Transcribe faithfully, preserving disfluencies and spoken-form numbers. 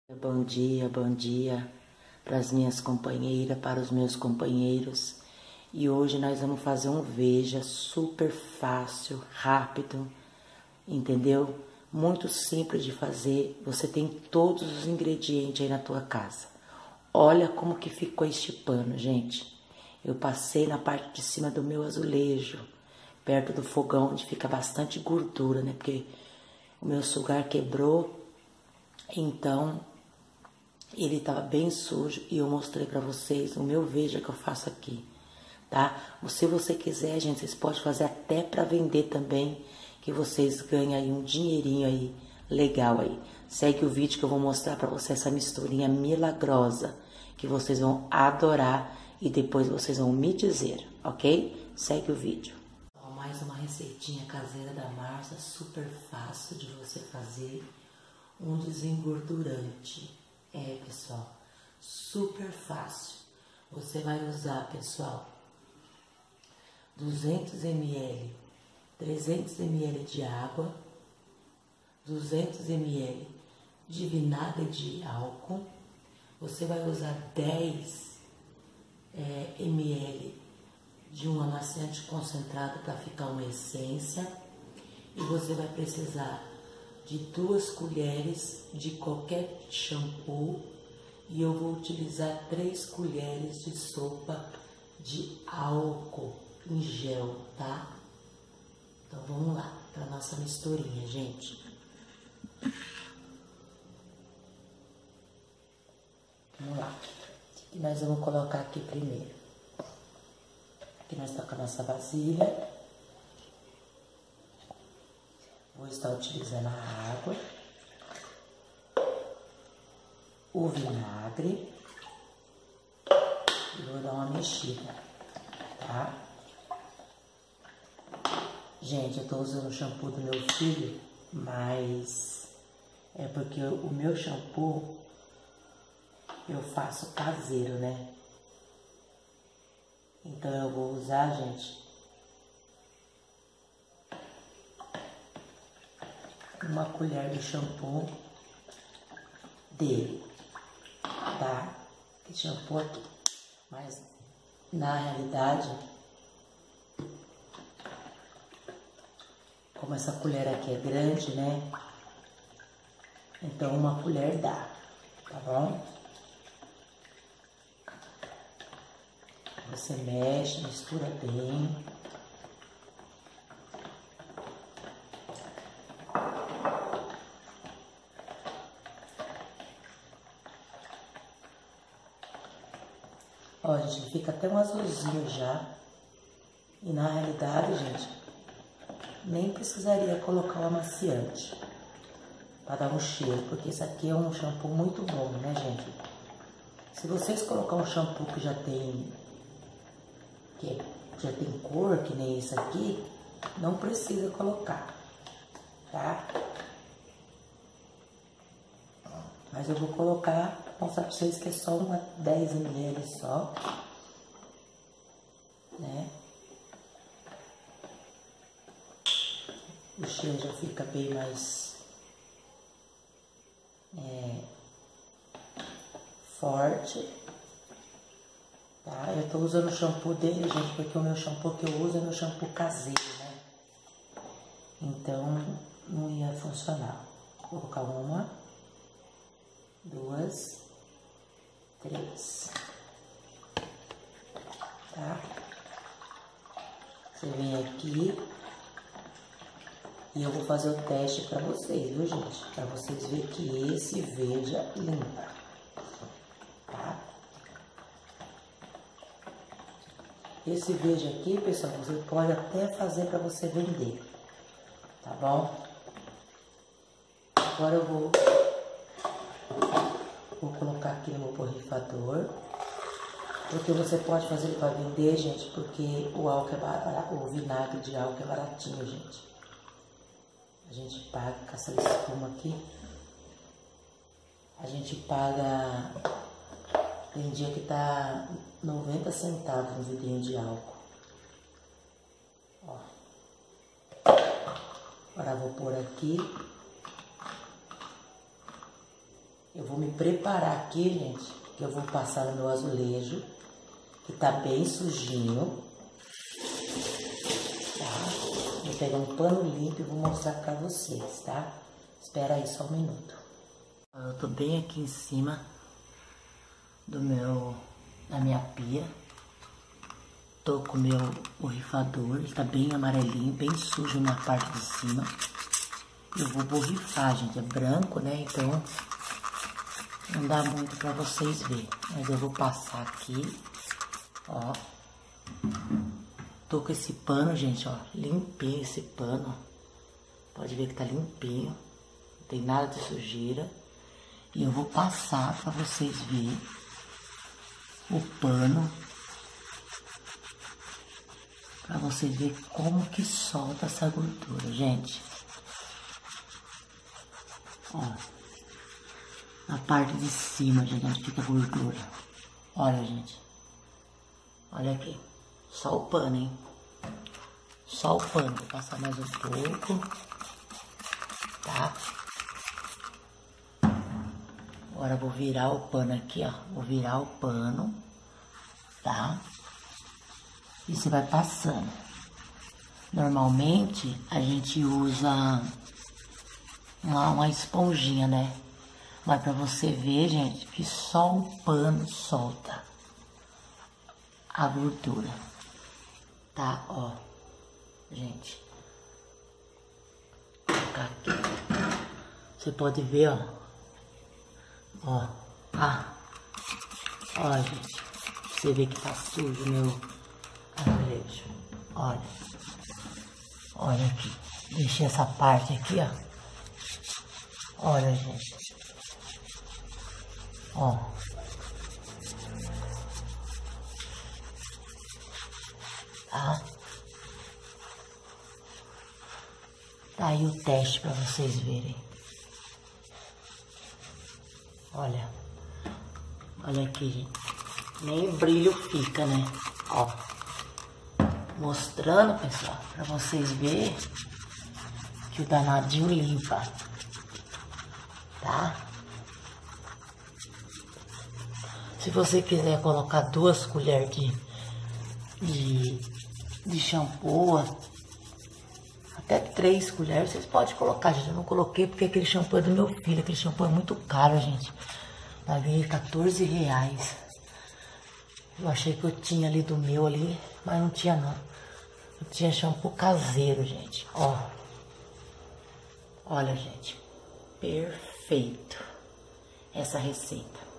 Bom dia, bom dia para as minhas companheiras, para os meus companheiros. E hoje nós vamos fazer um veja super fácil, rápido, entendeu? Muito simples de fazer. Você tem todos os ingredientes aí na tua casa. Olha como que ficou este pano, gente. Eu passei na parte de cima do meu azulejo, perto do fogão, onde fica bastante gordura, né? Porque o meu sugar quebrou, então ele estava bem sujo e eu mostrei para vocês o meu veja que eu faço aqui, tá? Se você quiser, gente, vocês podem fazer até para vender também, que vocês ganham aí um dinheirinho aí legal aí. Segue o vídeo que eu vou mostrar para vocês essa misturinha milagrosa que vocês vão adorar e depois vocês vão me dizer, ok? Segue o vídeo. Ó, mais uma receitinha caseira da Marcia, super fácil de você fazer, um desengordurante. É, pessoal, super fácil. Você vai usar, pessoal, duzentos mililitros, trezentos mililitros de água, duzentos mililitros de vinagre de álcool. Você vai usar dez é, mililitros de um amaciante concentrado para ficar uma essência. E você vai precisar de duas colheres de qualquer shampoo e eu vou utilizar três colheres de sopa de álcool em gel, tá? Então vamos lá para nossa misturinha, gente. Vamos lá. O que nós vamos colocar aqui primeiro? Aqui nós estamos com a nossa vasilha. Vou estar utilizando a água, o vinagre e vou dar uma mexida, tá? Gente, eu tô usando o shampoo do meu filho, mas é porque o meu shampoo eu faço caseiro, né? Então eu vou usar, gente, uma colher de shampoo dele, tá? Esse shampoo aqui. Mas, na realidade, como essa colher aqui é grande, né? Então, uma colher dá, tá bom? Você mexe, mistura bem. Ó, gente, fica até um azulzinho já. E na realidade, gente, nem precisaria colocar o amaciante para dar um cheiro, porque esse aqui é um shampoo muito bom, né, gente? Se vocês colocar um shampoo que já tem que já tem cor, que nem esse aqui, não precisa colocar, tá? Mas eu vou colocar, mostrar pra vocês que é só uma dez mililitros só, né? O cheiro já fica bem mais é, forte, tá? Eu tô usando o shampoo dele, gente, porque o meu shampoo que eu uso é meu shampoo caseiro, né? Então, não ia funcionar. Vou colocar uma, duas, três, tá? Você vem aqui e eu vou fazer o teste pra vocês, viu, gente? Pra vocês verem que esse veja limpa, tá? Esse veja aqui, pessoal, você pode até fazer pra você vender, tá bom? Agora eu vou Vou colocar aqui no meu borrifador, porque você pode fazer para vender, gente, porque o álcool é barato, o vinagre de álcool é baratinho, gente. A gente paga com essa espuma aqui, a gente paga, tem dia que tá noventa centavos um vidrinho de álcool. Ó. Agora eu vou pôr aqui. Eu vou me preparar aqui, gente, que eu vou passar no meu azulejo, que tá bem sujinho. Tá? Vou pegar um pano limpo e vou mostrar pra vocês, tá? Espera aí só um minuto. Eu tô bem aqui em cima do meu, da minha pia. Tô com o meu borrifador, ele tá bem amarelinho, bem sujo na parte de cima. Eu vou borrifar, gente, é branco, né? Então não dá muito pra vocês verem. Mas eu vou passar aqui, ó. Tô com esse pano, gente, ó, limpinho esse pano. Pode ver que tá limpinho, não tem nada de sujeira. E eu vou passar pra vocês verem o pano. Pra vocês verem como que solta essa gordura, gente. Ó, na parte de cima, gente, onde fica a gordura. Olha, gente. Olha aqui. Só o pano, hein? Só o pano. Vou passar mais um pouco. Tá? Agora eu vou virar o pano aqui, ó. Vou virar o pano. Tá? E você vai passando. Normalmente, a gente usa uma, uma esponjinha, né? Mas pra você ver, gente, que só o pano solta a gordura. Tá? Ó. Gente. Vou colocar aqui. Você pode ver, ó. Ó. Ah. Ó, gente. Você vê que tá sujo o meu azulejo. Olha. Olha aqui. Deixei essa parte aqui, ó. Olha, gente. Ó. Tá? Tá aí o teste pra vocês verem. Olha. Olha aqui, gente. Nem brilho fica, né? Ó. Mostrando, pessoal, pra vocês verem que o danadinho limpa. Tá? Se você quiser colocar duas colheres de, de, de shampoo, até três colheres, vocês podem colocar, gente. Eu não coloquei porque aquele shampoo é do meu filho. Aquele shampoo é muito caro, gente. Paguei quatorze reais. Eu achei que eu tinha ali do meu ali, mas não tinha não. Eu tinha shampoo caseiro, gente. Ó. Olha, gente. Perfeito essa receita.